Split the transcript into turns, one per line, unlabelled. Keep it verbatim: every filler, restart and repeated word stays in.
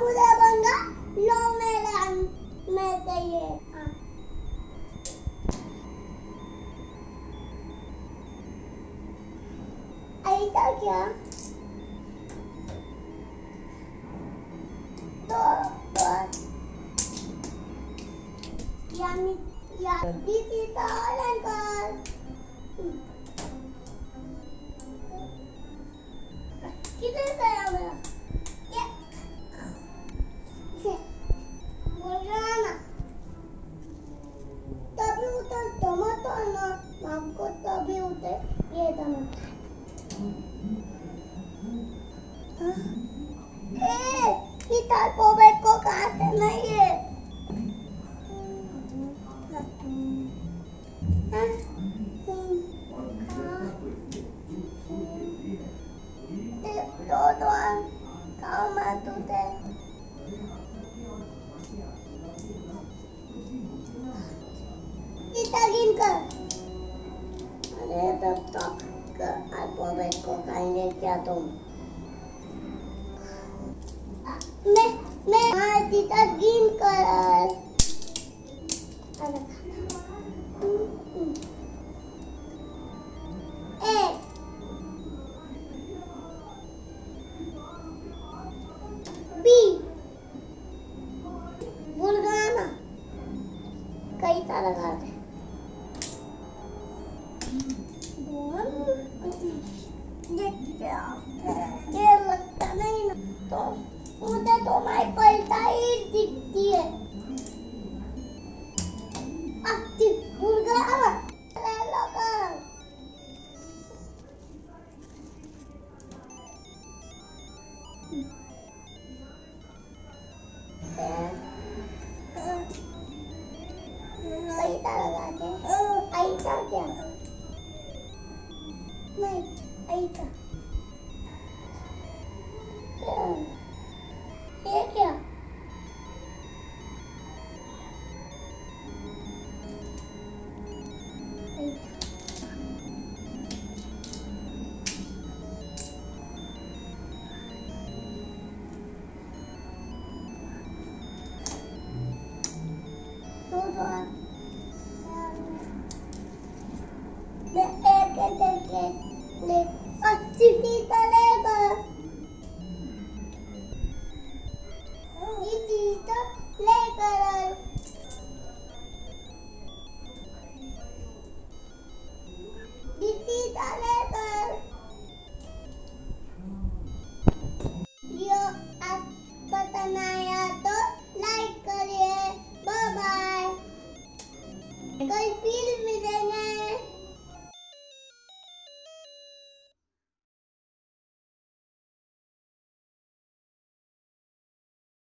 मुझे बंगा लो मेरा मैं चाहिए ऐसा क्या तो यानी या this is the uncle किधर गया मेरा ये बोल रहा ना तभी उतर टमाटो ना आपको तभी उतर ये टमाटो ए इधर पोबे को काटना नहीं है दो दो खाओ मैं तुझे इतना गिन कर अरे तब तक पोबे को खाएंगे क्या तुम मैं मैं हाँ इतना गिन कर एक बी भूल गया ना कई तरह का है ये क्या ये लगता नहीं ना तो मुझे तो माई पलटा ही दिखती है अब भूल गया ले लो कर कई तरह का है ऐसा क्या नहीं ऐसा ये क्या ले एक एक एक ले अच्छी की